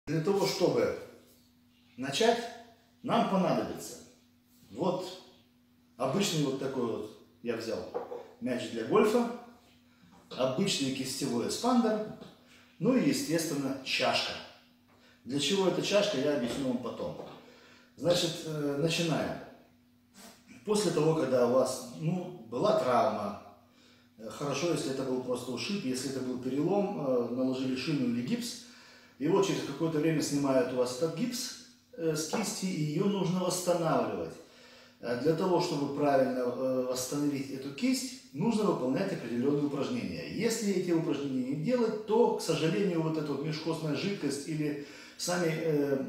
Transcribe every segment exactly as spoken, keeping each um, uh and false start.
Для того, чтобы начать, нам понадобится вот обычный вот такой вот, я взял мяч для гольфа, обычный кистевой эспандер, ну и, естественно, чашка. Для чего эта чашка, я объясню вам потом. Значит, начинаем. После того, когда у вас ну, была травма, хорошо, если это был просто ушиб, если это был перелом, наложили шину или гипс, и вот через какое-то время снимают у вас этот гипс с кисти, и ее нужно восстанавливать. Для того, чтобы правильно восстановить эту кисть, нужно выполнять определенные упражнения. Если эти упражнения не делать, то, к сожалению, вот эта вот межкостная жидкость или сами э,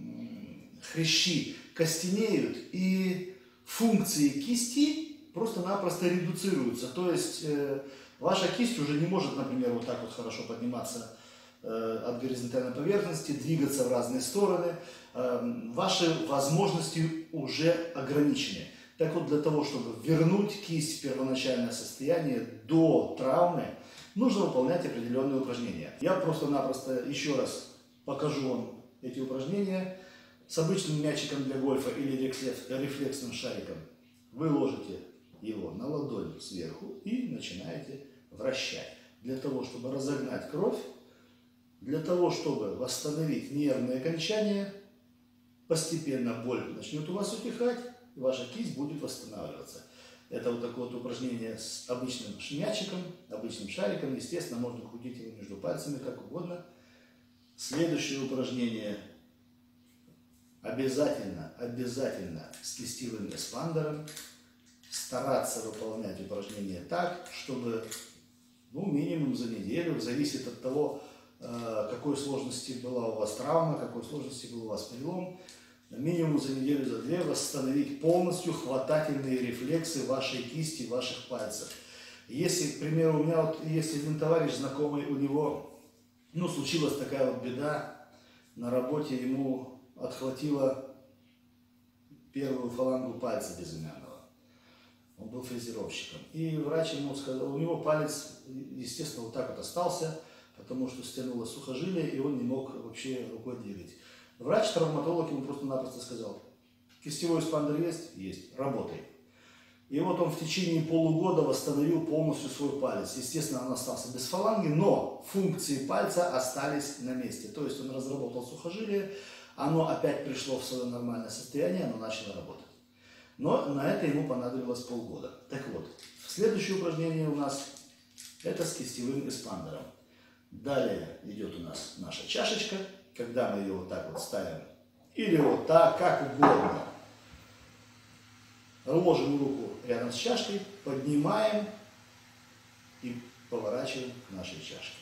хрящи костенеют, и функции кисти просто-напросто редуцируются. То есть э, ваша кисть уже не может, например, вот так вот хорошо подниматься э, от горизонтальной поверхности, двигаться в разные стороны. Э, ваши возможности уже ограничены. Так вот, для того, чтобы вернуть кисть в первоначальное состояние до травмы, нужно выполнять определенные упражнения. Я просто-напросто еще раз покажу вам эти упражнения. С обычным мячиком для гольфа или рефлексным шариком вы ложите его на ладонь сверху и начинаете вращать. Для того, чтобы разогнать кровь, для того, чтобы восстановить нервные окончания, постепенно боль начнет у вас утихать, и ваша кисть будет восстанавливаться. Это вот такое вот упражнение с обычным мячиком, обычным шариком. Естественно, можно крутить его между пальцами, как угодно. Следующее упражнение обязательно, обязательно с кистевым эспандером. Стараться выполнять упражнения так, чтобы ну, минимум за неделю, зависит от того, какой сложности была у вас травма, какой сложности был у вас перелом, минимум за неделю, за две восстановить полностью хватательные рефлексы вашей кисти, ваших пальцев. Если, к примеру, у меня вот есть один товарищ знакомый, у него ну, случилась такая вот беда, на работе ему отхватило первую фалангу пальца безымянного. Он был фрезеровщиком. И врач ему сказал, у него палец, естественно, вот так вот остался, потому что стянуло сухожилие, и он не мог вообще рукой двигать. Врач-травматолог ему просто-напросто сказал, кистевой эспандер есть? Есть, работай. И вот он в течение полугода восстановил полностью свой палец. Естественно, он остался без фаланги, но функции пальца остались на месте. То есть он разработал сухожилие, оно опять пришло в свое нормальное состояние, оно начало работать. Но на это ему понадобилось полгода. Так вот, следующее упражнение у нас это с кистевым эспандером. Далее идет у нас наша чашечка, когда мы ее вот так вот ставим, или вот так, как угодно. Ложим руку рядом с чашкой, поднимаем и поворачиваем к нашей чашке.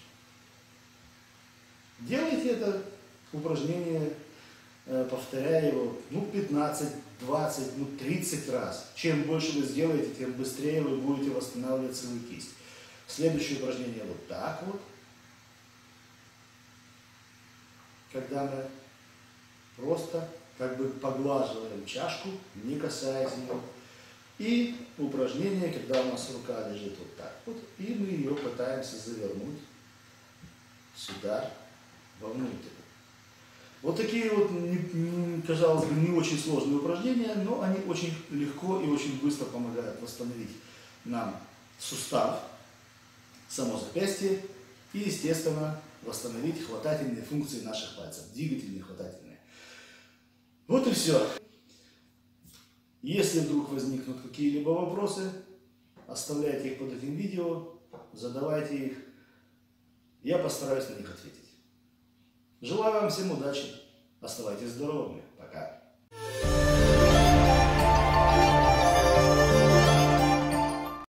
Делайте это упражнение, повторяя его ну, пятнадцать, двадцать, ну, тридцать раз. Чем больше вы сделаете, тем быстрее вы будете восстанавливать свою кисть. Следующее упражнение вот так вот. Когда мы просто как бы поглаживаем чашку, не касаясь ее. И упражнение, когда у нас рука лежит вот так вот, и мы ее пытаемся завернуть сюда, вовнутрь. Вот такие вот, казалось бы, не очень сложные упражнения, но они очень легко и очень быстро помогают восстановить нам сустав, само запястье и, естественно, восстановить хватательные функции наших пальцев, двигательные, хватательные. Вот и все. Если вдруг возникнут какие-либо вопросы, оставляйте их под этим видео, задавайте их. Я постараюсь на них ответить. Желаю вам всем удачи. Оставайтесь здоровыми. Пока.